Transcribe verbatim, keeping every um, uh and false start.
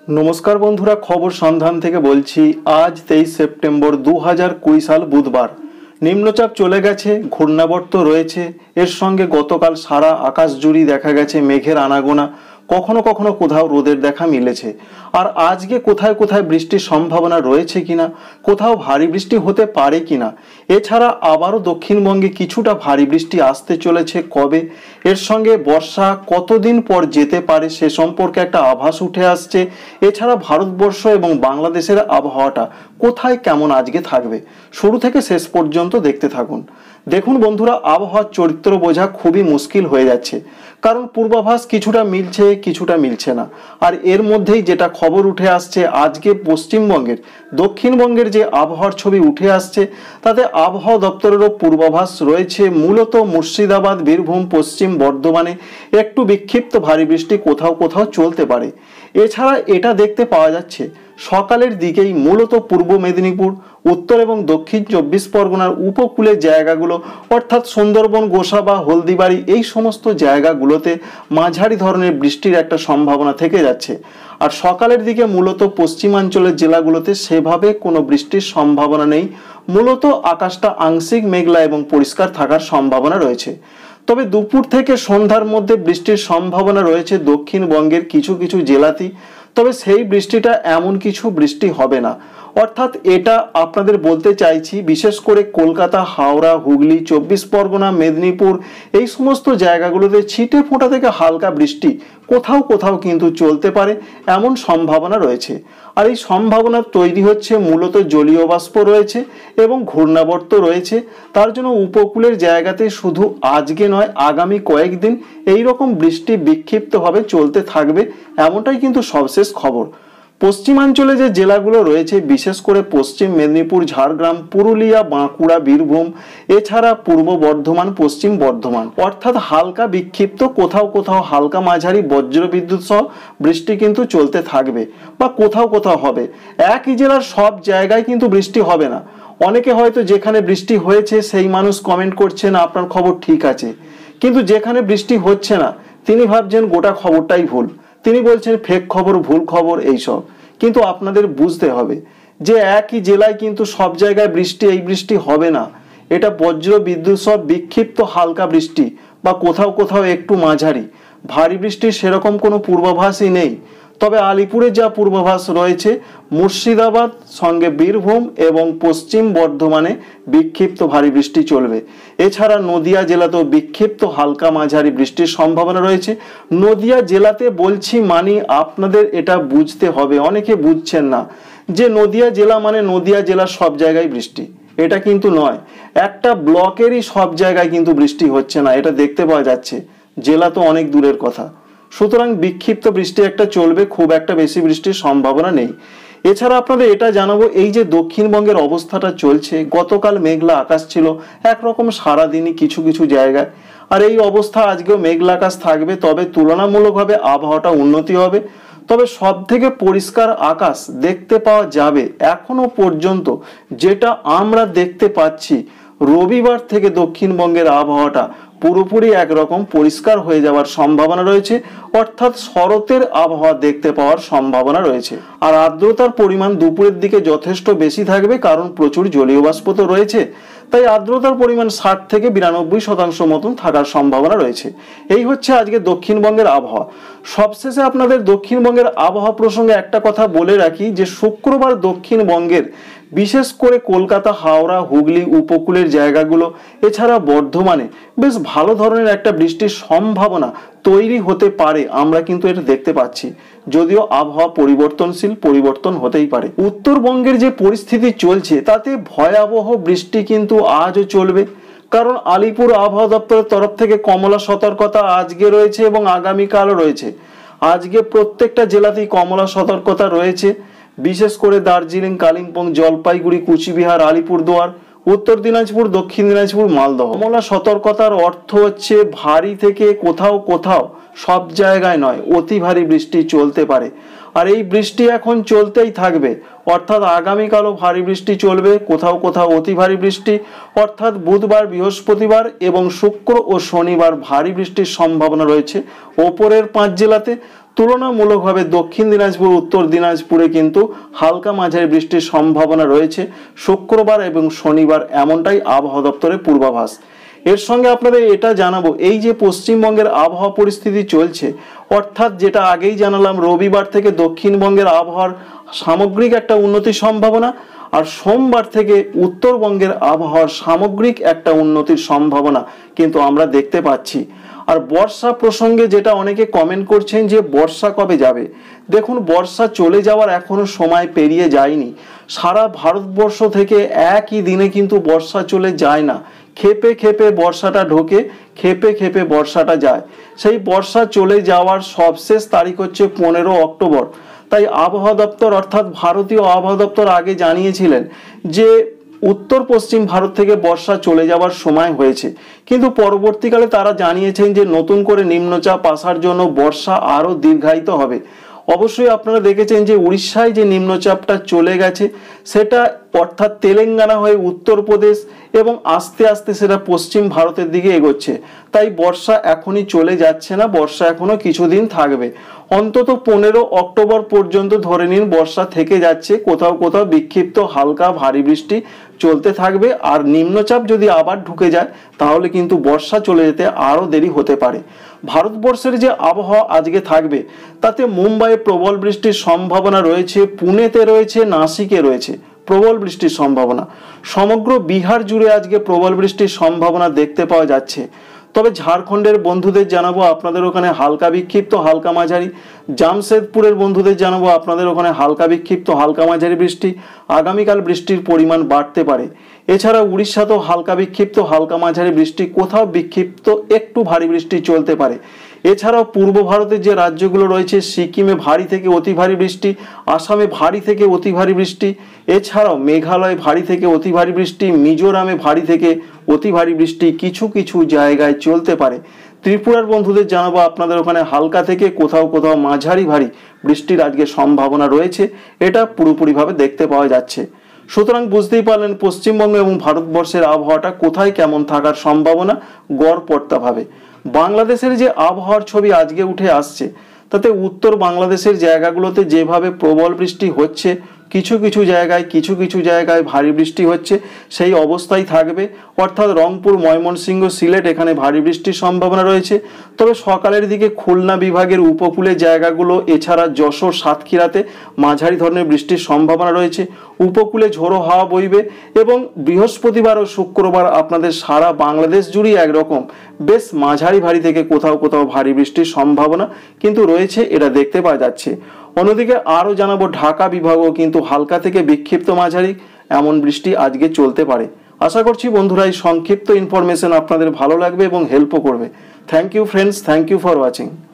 नमस्कार बंधुरा खबर सन्धान থেকে বলছি। आज तेईस सेप्टेम्बर दो हज़ार कुड़ी साल बुधवार নিম্নচাপ চলে গেছে, ঘূর্ণাবর্ত রয়েছে। এর সঙ্গে গতকাল সারা আকাশ জুড়ে দেখা গেছে মেঘের আনাগোনা, কখনো কখনো কোথাও রোদের দেখা মিলেছে। আর আজকে কোথায় কোথায় বৃষ্টির সম্ভাবনা রয়েছে কিনা, কোথাও ভারী বৃষ্টি হতে পারে কিনা, এছাড়া আবারও দক্ষিণবঙ্গে কিছুটা ভারী বৃষ্টি আসতে চলেছে কবে, এর সঙ্গে বর্ষা কতদিন পর যেতে পারে সে সম্পর্কে একটা আভাস উঠে আসছে। এছাড়া ভারতবর্ষ এবং বাংলাদেশের আবহাওয়াটা কোথায় কেমন আজকে থাকবে, শুরু থেকে শেষ পর্যন্ত দেখতে থাকুন। দেখুন বন্ধুরা, আবহাওয়ার চরিত্র বোঝা খুবই মুশকিল হয়ে যাচ্ছে, কারণ পূর্বাভাস কিছুটা মিলছে কিছুটা মিলছে না। আর এর মধ্যেই যেটা খবর উঠে আসছে, আজকে পশ্চিমবঙ্গের দক্ষিণবঙ্গের যে আবহাওয়ার ছবি উঠে আসছে, তাতে আবহাওয়া দপ্তরেরও পূর্বাভাস রয়েছে মূলত মুর্শিদাবাদ, বীরভূম, পশ্চিম বর্ধমানে একটু বিক্ষিপ্ত ভারী বৃষ্টি কোথাও কোথাও চলতে পারে। এছাড়া এটা দেখতে পাওয়া যাচ্ছে সকালের দিকেই মূলত পূর্ব মেদিনীপুর, উত্তর এবং দক্ষিণ চব্বিশ পরগনার উপকূলের জায়গাগুলো অর্থাৎ সুন্দরবন, গোসাবা, হলদিবাড়ি এই সমস্ত জায়গাগুলোতে মাঝারি ধরনের বৃষ্টির একটা সম্ভাবনা থেকে যাচ্ছে। আর সকালের দিকে মূলত পশ্চিমাঞ্চলের জেলাগুলোতে সেভাবে কোনো বৃষ্টির সম্ভাবনা নেই, মূলত আকাশটা আংশিক মেঘলা এবং পরিষ্কার থাকার সম্ভাবনা রয়েছে। তবে দুপুর থেকে সন্ধ্যার মধ্যে বৃষ্টির সম্ভাবনা রয়েছে দক্ষিণবঙ্গের কিছু কিছু জেলাতেই। তবে সেই বৃষ্টিটা এমন কিছু বৃষ্টি হবে না, অর্থাৎ এটা আপনাদের বলতে চাইছি বিশেষ করে কলকাতা, হাওড়া, হুগলি, চব্বিশ পরগনা, মেদিনীপুর এই সমস্ত জায়গাগুলোতে ছিটে ফোঁটা থেকে হালকা বৃষ্টি কোথাও কোথাও কিন্তু চলতে পারে, এমন সম্ভাবনা রয়েছে। আর এই সম্ভাবনা তৈরি হচ্ছে মূলত জলীয় বাষ্প রয়েছে এবং ঘূর্ণাবর্ত রয়েছে। তার জন্য উপকূলের জায়গাতে শুধু আজকে নয়, আগামী কয়েকদিন এই রকম বৃষ্টি বিক্ষিপ্তভাবে চলতে থাকবে, এমনটাই কিন্তু সবশেষ খবর। পশ্চিমাঞ্চলে যে জেলাগুলো রয়েছে, বিশেষ করে পশ্চিম মেদিনীপুর, ঝাড়গ্রাম, পুরুলিয়া, বাঁকুড়া, বীরভূম, এছাড়া পূর্ব বর্ধমান, পশ্চিম বর্ধমান, অর্থাৎ হালকা বিক্ষিপ্ত কোথাও কোথাও হালকা মাঝারি বজ্রবিদ্যুৎ সহ বৃষ্টি কিন্তু চলতে থাকবে বা কোথাও কোথাও হবে। একই জেলার সব জায়গায় কিন্তু বৃষ্টি হবে না। অনেকে হয়তো যেখানে বৃষ্টি হয়েছে সেই মানুষ কমেন্ট করছেন আপনার খবর ঠিক আছে, কিন্তু যেখানে বৃষ্টি হচ্ছে না তিনি ভাবছেন গোটা খবরটাই ভুল, তিনি বলছেন ফেক খবর, ভুল খবর এইসব। কিন্তু আপনাদের বুঝতে হবে যে একই জেলায় কিন্তু সব জায়গায় বৃষ্টি এই বৃষ্টি হবে না। এটা বজ্র বিদ্যুৎ সব বিক্ষিপ্ত হালকা বৃষ্টি বা কোথাও কোথাও একটু মাঝারি, ভারী বৃষ্টির সেরকম কোনো পূর্বাভাসই নেই। তবে আলিপুরে যা পূর্বাভাস রয়েছে, মুর্শিদাবাদ সঙ্গে বীরভূম এবং পশ্চিম বর্ধমানে বিক্ষিপ্ত ভারী বৃষ্টি চলবে। এছাড়া নদিয়া জেলাতেও বিক্ষিপ্ত হালকা মাঝারি বৃষ্টির সম্ভাবনা রয়েছে। নদিয়া জেলাতে বলছি মানে আপনাদের এটা বুঝতে হবে, অনেকে বুঝছেন না যে নদিয়া জেলা মানে নদিয়া জেলার সব জায়গায় বৃষ্টি, এটা কিন্তু নয়। একটা ব্লকেরই সব জায়গায় কিন্তু বৃষ্টি হচ্ছে না, এটা দেখতে পাওয়া যাচ্ছে। জেলা তো অনেক দূরের কথা। সুতরাং বিক্ষিপ্ত বৃষ্টি একটা চলবে, খুব একটা বেশি বৃষ্টির সম্ভাবনা নেই। এছাড়া আপনাদের এটা জানাবো, এই যে দক্ষিণবঙ্গের অবস্থাটা চলছে, গতকাল মেঘলা আকাশ ছিল একরকম সারাদিনই কিছু কিছু জায়গায়, আর এই অবস্থা আজকেও মেঘলা আকাশ থাকবে। তবে তুলনামূলকভাবে আবহাওয়াটা উন্নতি হবে। তবে সব থেকে পরিষ্কার আকাশ দেখতে পাওয়া যাবে এখনো পর্যন্ত যেটা আমরা দেখতে পাচ্ছি, রবিবার থেকে দক্ষিণবঙ্গের আবহাওয়াটা পুরোপুরি একরকম পরিষ্কার হয়ে যাওয়ার সম্ভাবনা রয়েছে, অর্থাৎ শরতের আবহাওয়া দেখতে পাওয়ার সম্ভাবনা রয়েছে। আর আর্দ্রতার পরিমাণ দুপুরের দিকে যথেষ্ট বেশি থাকবে, কারণ প্রচুর জলীয় বাষ্প তো রয়েছে, তাই আর্দ্রতার পরিমাণ ষাট থেকে বিরানব্বই শতাংশ মতন থাকার সম্ভাবনা রয়েছে। এই হচ্ছে আজকে দক্ষিণবঙ্গের আবহাওয়া। সবশেষে আপনাদের দক্ষিণবঙ্গের আবহাওয়া প্রসঙ্গে একটা কথা বলে রাখি যে শুক্রবার দক্ষিণবঙ্গের বিশেষ করে কলকাতা, হাওড়া, হুগলি উপকূলের জায়গাগুলো এছাড়া বর্ধমানে বেশ ভালো ধরনের একটা বৃষ্টির সম্ভাবনা তৈরি হতে পারে, আমরা কিন্তু এটা দেখতে পাচ্ছি। যদিও আবহাওয়া পরিবর্তনশীল, পরিবর্তন হতেই পারে। উত্তরবঙ্গের যে পরিস্থিতি চলছে তাতে ভয়াবহ বৃষ্টি কিন্তু আজও চলবে, কারণ আলিপুর আবহাওয়া দপ্তরের তরফ থেকে কমলা সতর্কতা আজকে রয়েছে এবং আগামীকালও রয়েছে। আজকে প্রত্যেকটা জেলাতেই কমলা সতর্কতা রয়েছে, বিশেষ করে দার্জিলিং, কালিম্পং, জলপাইগুড়ি, কুচবিহার, আলিপুরদুয়ার, উত্তর দিনাজপুর, দক্ষিণ দিনাজপুর, মালদহ। কমলা সতর্কতার অর্থ হচ্ছে ভারী থেকে কোথাও কোথাও, সব জায়গায় নয়, অতি ভারী বৃষ্টি চলতে পারে। আর এই বৃষ্টি এখন চলতেই থাকবে, অর্থাৎ আগামীকালও ভারী বৃষ্টি চলবে, কোথাও কোথাও অতি ভারী বৃষ্টি, অর্থাৎ বুধবার, বৃহস্পতিবার এবং শুক্র ও শনিবার ভারী বৃষ্টির সম্ভাবনা রয়েছে ওপরের পাঁচ জেলাতে। তুলনামূলকভাবে দক্ষিণ দিনাজপুর উত্তর দিনাজপুরে কিন্তু হালকা মাঝারি বৃষ্টির সম্ভাবনা রয়েছে শুক্রবার এবং শনিবার, এমনটাই আবহাওয়া দপ্তরের পূর্বাভাস। এর সঙ্গে আপনাদের এটা জানাবো, এই যে পশ্চিমবঙ্গের আবহাওয়া পরিস্থিতি চলছে, অর্থাৎ যেটা আগেই জানালাম রবিবার থেকে দক্ষিণবঙ্গের আবহাওয়ার সামগ্রিক একটা উন্নতির সম্ভাবনা, আর সোমবার থেকে উত্তরবঙ্গের আবহাওয়ার সামগ্রিক একটা উন্নতির সম্ভাবনা কিন্তু আমরা দেখতে পাচ্ছি। আর বর্ষা প্রসঙ্গে যেটা অনেকে কমেন্ট করছেন যে বর্ষা কবে যাবে, দেখুন বর্ষা চলে যাওয়ার এখনো সময় পেরিয়ে যায়নি। সারা ভারতবর্ষ থেকে একই দিনে কিন্তু বর্ষা চলে যায় না, খেপে খেপে বর্ষাটা ঢোকে, খেপে খেপে বর্ষাটা যায়। সেই বর্ষা চলে যাওয়ার সবশেষ তারিখ হচ্ছে পনেরো অক্টোবর। তাই আবহাওয়া দপ্তর অর্থাৎ ভারতীয় আবহাওয়া দপ্তর আগে জানিয়েছিলেন যে উত্তর পশ্চিম ভারত থেকে বর্ষা চলে যাওয়ার সময় হয়েছে, কিন্তু পরবর্তীকালে তারা জানিয়েছেন যে নতুন করে নিম্নচাপ আসার জন্য বর্ষা আরও দীর্ঘায়িত হবে। অবশ্যই আপনারা দেখেছেন যে উড়িষ্যায় যে নিম্নচাপটা চলে গেছে সেটা অর্থাৎ তেলেঙ্গানা হয়ে উত্তরপ্রদেশ এবং আস্তে আস্তে সেটা পশ্চিম ভারতের দিকে এগোচ্ছে। তাই বর্ষা এখনই চলে যাচ্ছে না, বর্ষা এখনো কিছুদিন থাকবে, অন্তত পনেরো অক্টোবর পর্যন্ত ধরে নিন বর্ষা থেকে যাচ্ছে। কোথাও কোথাও বিক্ষিপ্ত হালকা ভারী বৃষ্টি চলতে থাকবে, আর নিম্নচাপ যদি আবার ঢুকে যায় তাহলে কিন্তু বর্ষা চলে যেতে আরও দেরি হতে পারে। ভারতবর্ষের যে আবহাওয়া আজকে থাকবে তাতে মুম্বাইয়ে প্রবল বৃষ্টির সম্ভাবনা রয়েছে, পুনেতে রয়েছে, নাসিকে রয়েছে প্রবল বৃষ্টির সম্ভাবনা। সমগ্র বিহার জুড়ে আজকে প্রবল বৃষ্টির সম্ভাবনা দেখতে পাওয়া যাচ্ছে। তবে ঝাড়খণ্ডের বন্ধুদের জানাবো আপনাদের ওখানে হালকা বিক্ষিপ্ত হালকা মাঝারি, জামশেদপুরের বন্ধুদের জানাবো আপনাদের ওখানে হালকা বিক্ষিপ্ত হালকা মাঝারি বৃষ্টি, আগামীকাল বৃষ্টির পরিমাণ বাড়তে পারে। এছাড়া উড়িষ্যাতেও হালকা বিক্ষিপ্ত হালকা মাঝারি বৃষ্টি, কোথাও বিক্ষিপ্ত একটু ভারী বৃষ্টি চলতে পারে। এছাড়াও পূর্ব ভারতের যে রাজ্যগুলো রয়েছে, সিকিমে ভারী থেকে অতি ভারী বৃষ্টি, আসামে ভারী থেকে অতি ভারী বৃষ্টি, এছাড়াও মেঘালয় ভারী থেকে অতি ভারী বৃষ্টি, মিজোরামে ভারী থেকে অতি ভারী বৃষ্টি কিছু কিছু জায়গায় চলতে পারে। ত্রিপুরার বন্ধুদের জানাবো আপনাদের ওখানে হালকা থেকে কোথাও কোথাও মাঝারি ভারী বৃষ্টির আজকে সম্ভাবনা রয়েছে, এটা পুরোপুরিভাবে দেখতে পাওয়া যাচ্ছে। সুতরাং বুঝতেই পারলেন পশ্চিমবঙ্গ এবং ভারতবর্ষের আবহাওয়াটা কোথায় কেমন থাকার সম্ভাবনা গড়পড়তাভাবে। বাংলাদেশের যে আবহাওয়ার ছবি আজকে উঠে আসছে তাতে উত্তর বাংলাদেশের জায়গাগুলোতে যেভাবে প্রবল বৃষ্টি হচ্ছে, কিছু কিছু জায়গায় কিছু কিছু জায়গায় ভারী বৃষ্টি হচ্ছে, সেই অবস্থায় থাকবে। অর্থাৎ রংপুর, ময়মনসিংহ, সিলেট এখানে ভারী বৃষ্টির সম্ভাবনা রয়েছে। তবে সকালের দিকে খুলনা বিভাগের উপকূলের জায়গাগুলো এছাড়া যশোর, সাতক্ষীরাতে মাঝারি ধরনের বৃষ্টির সম্ভাবনা রয়েছে। উপকূলে ঝোড়ো হাওয়া বইবে এবং বৃহস্পতিবার ও শুক্রবার আপনাদের সারা বাংলাদেশ জুড়েই একরকম বেশ মাঝারি ভারী থেকে কোথাও কোথাও ভারী বৃষ্টির সম্ভাবনা কিন্তু রয়েছে, এটা দেখতে পাওয়া যাচ্ছে। অন্যদিকে আরও জানাবো ঢাকা বিভাগও কিন্তু হালকা থেকে বিক্ষিপ্ত মাঝারি এমন বৃষ্টি আজকে চলতে পারে। আশা করছি বন্ধুরা এই সংক্ষিপ্ত ইনফরমেশন আপনাদের ভালো লাগবে এবং হেল্পও করবে। Thank you friends, thank you for watching.